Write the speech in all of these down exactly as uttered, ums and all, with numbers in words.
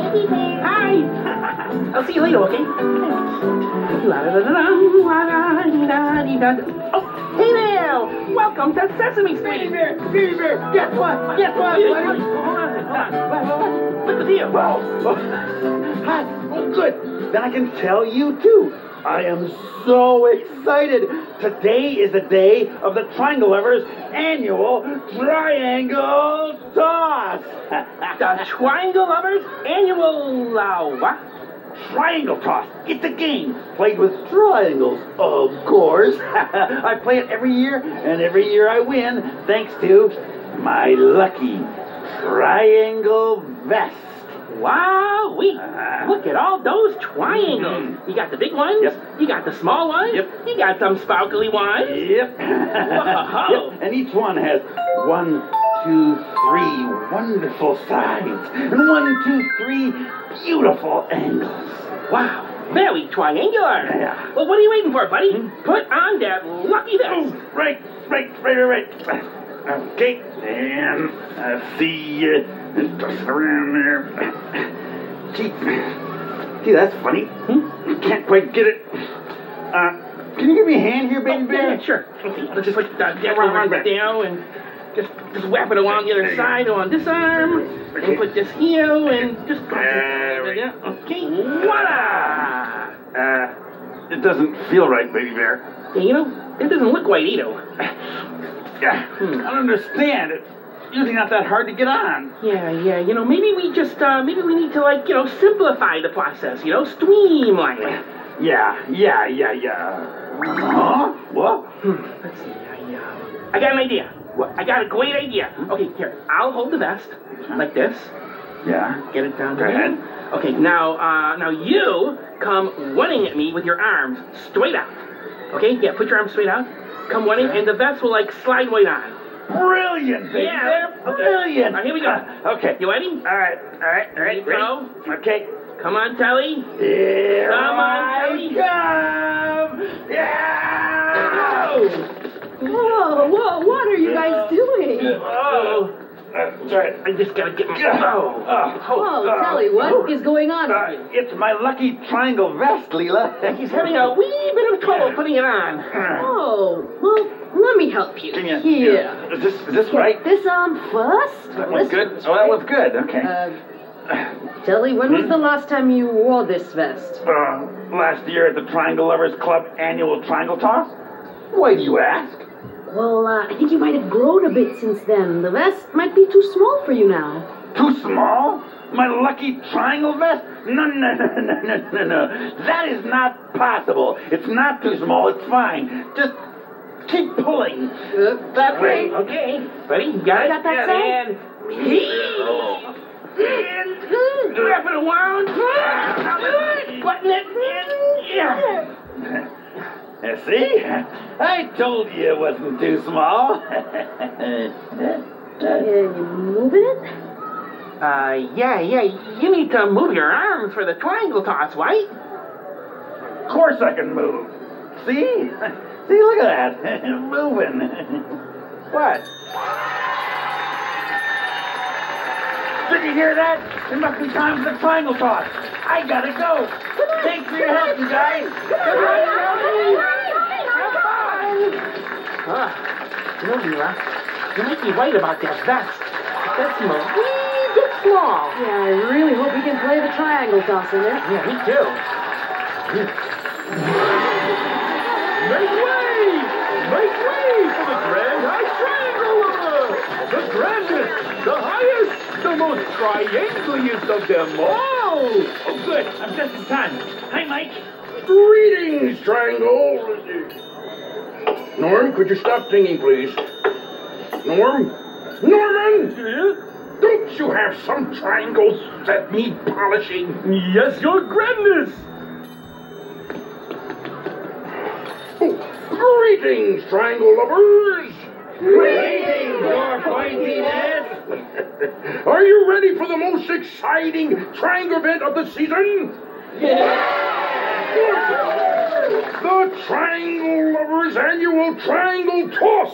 baby bear. Hi. I'll see you later, okay? Oh, hey there! Welcome to Sesame Street. Baby bear, baby bear. Guess what? Guess what? Hold on a second. Hold on. Hold on. Look who's here. Oh, hi. Oh, good. Then I can tell you too. I am so excited. Today is the day of the Triangle Lovers' annual Triangle Toss. The Triangle Lovers annual uh, what? Triangle Toss. It's a game played with triangles, of course. I play it every year, and every year I win thanks to my lucky triangle vest. Wow, we Uh, look at all those triangles. Mhm. You got the big ones. Yep. You got the small ones. Yep. You got some sparkly ones. Yep. Whoa. Yep. And each one has one, two, three wonderful sides, and one, two, three beautiful angles. Wow, very triangular. Yeah. Well, what are you waiting for, buddy? Put on that lucky vest. Oh, right, right, right, right, right. Okay, and uh, see, uh, just around there. Gee, gee, that's funny. Hmm? Can't quite get it. Uh, can you give me a hand here, baby Oh, bear? yeah, sure. Okay, let's just like uh, get over right down and just just wrap it along the other side on this arm, and put this here, and just right. okay, voila! Uh, it doesn't feel right, baby bear. Yeah, you know, it doesn't look right either. Yeah, Hmm. I don't understand. It's usually not that hard to get on. Yeah, yeah, you know, maybe we just, uh, maybe we need to, like, you know, simplify the process, you know, streamline it. Yeah, yeah, yeah, yeah. Huh? What? Hmm, let's see, I, uh, I got an idea. What? I got a great idea. Okay, here, I'll hold the vest, like this. Yeah. Get it down Go here. ahead. Okay, now, uh, now you come running at me with your arms straight out. Okay, yeah, put your arms straight out. Come running, Okay. and the vest will, like, slide right on. Brilliant, baby Yeah. bear. Okay. Brilliant. Now, here we go. Uh, okay. You ready? All right, all right, all right. Here you go. Ready? Okay. Come on, Telly. Here Come on, I Telly. come. Yeah. Whoa, whoa, what are you guys doing? Oh, Uh, sorry. I just gotta get my... Oh, oh, Whoa, oh, Telly, what oh. is going on? Uh, it's my lucky triangle vest, Leela. He's having a wee bit of trouble putting it on. Oh, well, let me help you. Give me a- Here. yeah. Is this is this Get right? this on first. That one's This good. one's Oh, that right. was good. Okay. Uh, Telly, when was Hmm? the last time you wore this vest? Uh, last year at the Triangle Lovers Club annual Triangle Toss? Why do you ask? Well, uh, I think you might have grown a bit since then. The vest might be too small for you now. Too small? My lucky triangle vest? No, no, no, no, no, no, no. That is not possible. It's not too small. It's fine. Just keep pulling. Uh, That way. Okay, ready? You got it? Got that and... And... Wrap it around. Button it. And... Yeah. Uh, see? I told you it wasn't too small. Uh, you moving it? Uh, yeah, yeah. You need to move your arms for the triangle toss, right? Of course I can move. See? See, look at that. Moving. What? Did you hear that? It must be time for the triangle toss. I gotta go. Thanks for your help, you guys. Ah, you know, Vera, you might be right about that vest. It does seem a wee bit small. Yeah, I really hope we can play the triangle toss in it. Yeah, me too. Make way! Make way for the Grand High Triangle Lover! The grandest, the highest, the most triangliest of them all! Oh, good. I'm just in time. Hi, Mike. Greetings, Triangle! Norm, could you stop singing, please? Norm? Norman! Don't you have some triangles that need polishing? Yes, your grandness! Oh, greetings, Triangle Lovers! Greetings, your pointiness. Are you ready for the most exciting triangle event of the season? The Triangle Lovers Annual Triangle Toss!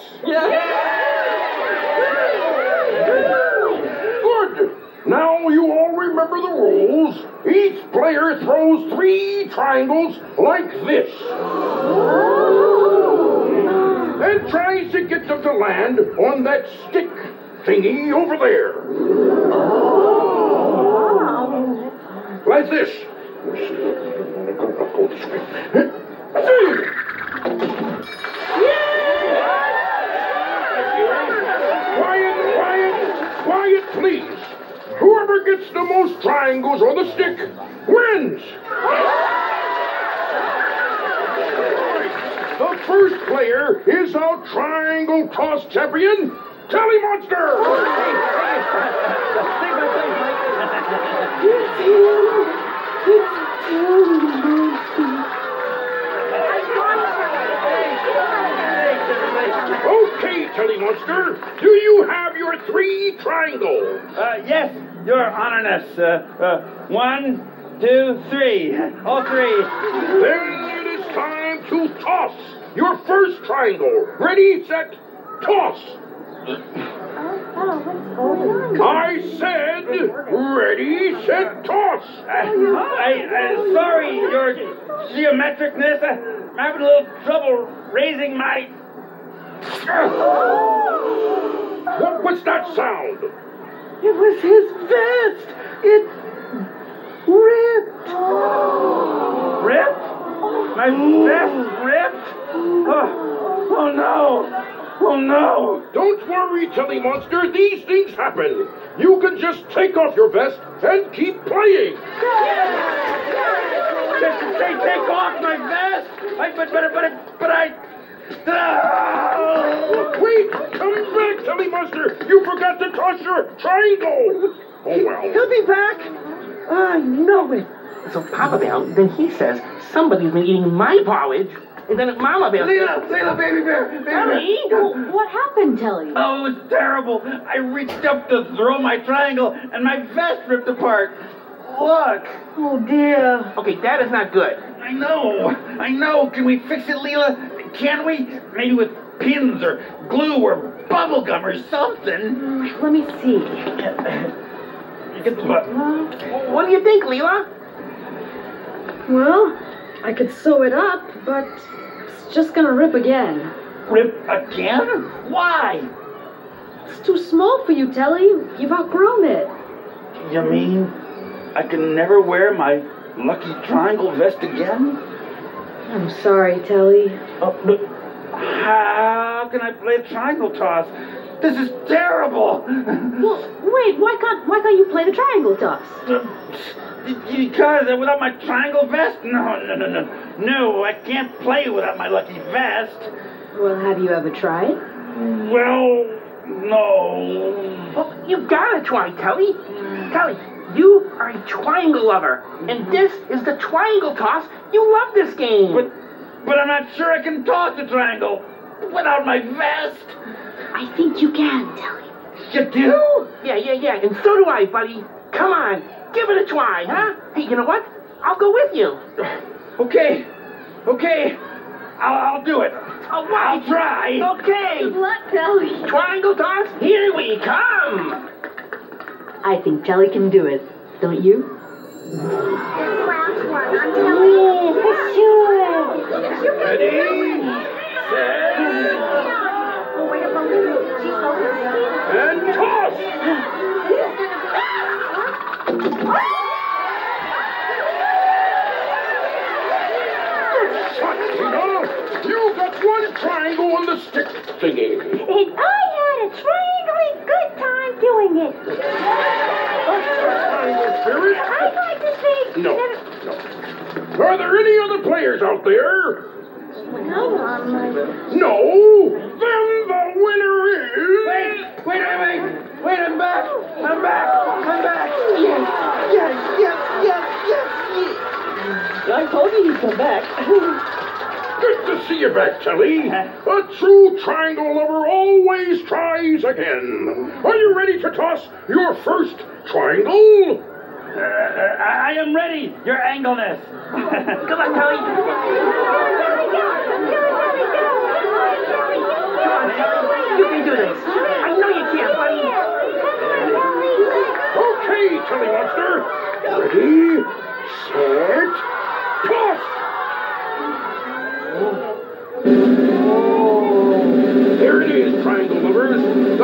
Good! Now you all remember remember the rules. Each player throws three triangles like this. And tries to get them to land on that stick thingy over there. Like this. Go, go this way. Quiet, quiet, quiet, please. Whoever gets the most triangles on the stick wins. The first player is our triangle toss champion, Telly Monster. Okay, Telly Monster, do you have your three triangles? Uh, yes, Your Honorness. Uh, uh, one, two, three. All three. Then it is time to toss your first triangle. Ready, set, toss. I said, ready, set, toss. I, I, uh, sorry, Your Geometricness. Uh, I'm having a little trouble raising my... What was that sound? It was his vest. It ripped. Ripped? My vest ripped? Oh, oh no. Oh no. Don't worry, Telly Monster. These things happen. You can just take off your vest and keep playing. Take, take, take off my vest. I, but, but, but, but I... Oh. Wait, come back, Telly Monster. You forgot to toss your triangle. Oh, well. He'll be back. I know it. So Papa Bear, then he says somebody's been eating my porridge, and then Mama Bear... Leela, Leela, baby bear, baby Telly? Well, what happened, Telly? Oh, it was terrible. I reached up to throw my triangle, and my vest ripped apart. Look. Oh, dear. Okay, that is not good. I know. I know. Can we fix it, Leela? Can we? Maybe with pins or glue or bubble gum or something. Let me see. What do you think, Leela? Well, I could sew it up, but it's just gonna rip again. Rip again? Why? It's too small for you, Telly. You've outgrown it. You mean I can never wear my lucky triangle vest again? I'm sorry, Telly. Oh, but how can I play triangle toss? This is terrible. Well, wait, why can't why can't you play the triangle toss? Because without my triangle vest? No, no, no, no. No, I can't play without my lucky vest. Well, have you ever tried? Well, no. Well, you gotta try, Telly. Telly, you are a triangle lover, and this is the triangle toss. You love this game. But, but I'm not sure I can toss the triangle without my vest. I think you can, Telly. You do? Yeah, yeah, yeah, and so do I, buddy. Come on, give it a try, huh? Hey, you know what? I'll go with you. Okay, okay, I'll, I'll do it. All right. I'll try. Okay. Good luck, Telly. Triangle toss, here we come. I think Telly can do it, don't you? Ready, set, and toss. You got one triangle on the stick thingy. And I had a triangly good time doing it. Triangle spirit? I'd like to say... No, no. Are there any other players out there? No, Mama. No. Then the winner is... Wait, wait, wait, wait. Wait, I'm back. I'm back. I'm back. Yes, yes, yes, yes, yes, yes. I told you he'd come back. Good to see you back, Telly. A true triangle lover always tries again. Are you ready to toss your first triangle? Uh, I am ready, Your Angleness. Good luck, Telly. Come on, Telly. You can do this. I know you can, buddy. Okay, Telly Monster.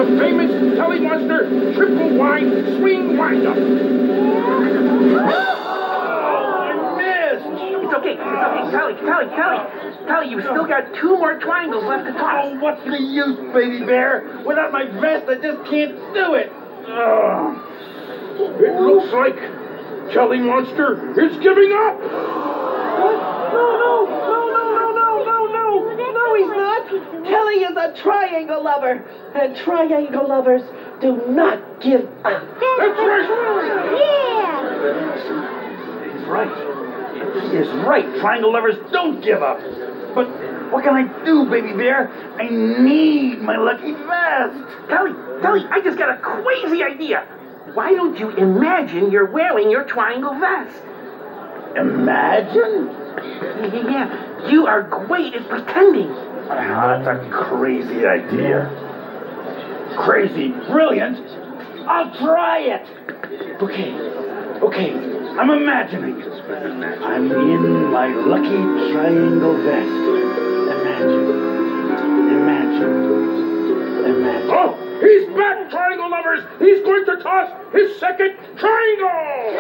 the famous Telly Monster triple wide swing windup. It's okay, it's okay. Telly, Telly, Telly. Telly, you've still got two more triangles left to toss. Oh, what's the use, baby bear? Without my vest, I just can't do it. Oh. It looks like Telly Monster is giving up. What? No, no, no, no, no, no, no, no. No, he's not. Telly is a triangle lover. And triangle lovers do not give up. That's right. Yeah. He's right. He is right. Triangle lovers don't give up. But what can I do, baby bear? I need my lucky vest. Telly, Telly, I just got a crazy idea. Why don't you imagine you're wearing your triangle vest? Imagine? Yeah, you are great at pretending. Ah, that's a crazy idea. Crazy, brilliant. I'll try it. Okay, okay. I'm imagining. I'm in my lucky triangle vest. Imagine, imagine, imagine. Oh, he's back, triangle lovers. He's going to toss his second triangle.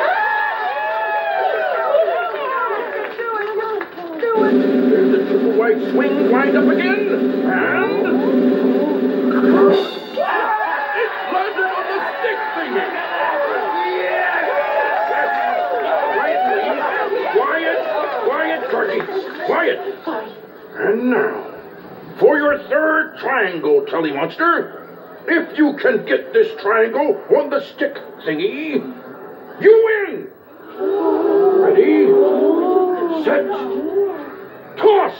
There's the triple white swing wind up again. And it landed on the stick thingy. Quiet, quiet, Corky, quiet. And now, for your third triangle, Telly Monster. If you can get this triangle on the stick thingy, you win. Ready, set, toss.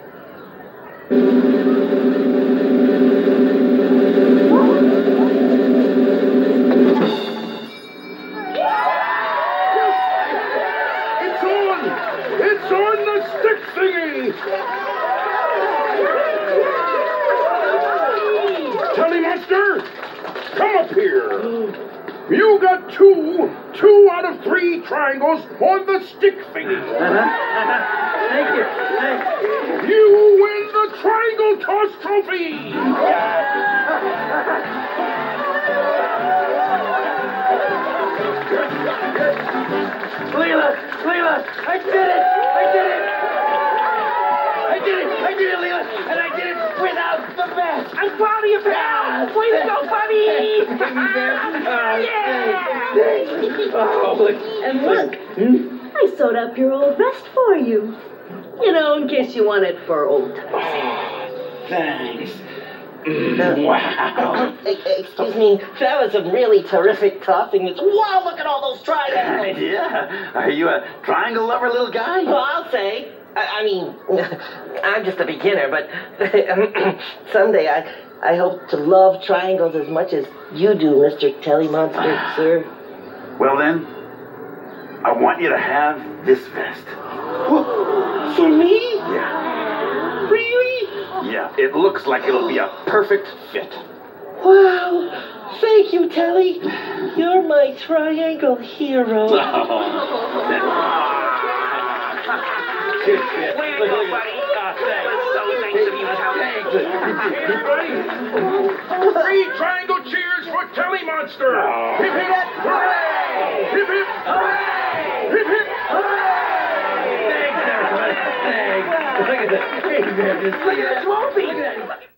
It's on! It's on the stick thingy! Telly Monster, come up here. You got two, two out of three triangles on the stick thingy. Thank you. Thank you. You win the triangle toss trophy. Leela, Leela, I did it! I did it! I did it! I did it, Leela! And I did it without the vest! I'm proud of you, pal. Way to go, buddy. Oh, look. And look, I sewed up your old vest for you. You know, in case you want it for old times. Thanks. Mm, wow. Excuse me, that was some really terrific tossing. Wow, look at all those triangles. Yeah. Are you a triangle lover, little guy? Well, I'll say. I, I mean, I'm just a beginner, but someday I, I hope to love triangles as much as you do, Mister Telly Monster, sir. Well then, I want you to have this vest. For me? Yeah. Really? Yeah, it looks like it'll be a perfect fit. Wow. Thank you, Telly. You're my triangle hero. Way to go, buddy. That was so nice of you, Telly. Three triangle cheers for Telly Monster. Hip hip hooray! Hip hip hooray! Hip hip hooray! Thanks, everybody. Thanks. Look at that. Look at that trophy. Look at that.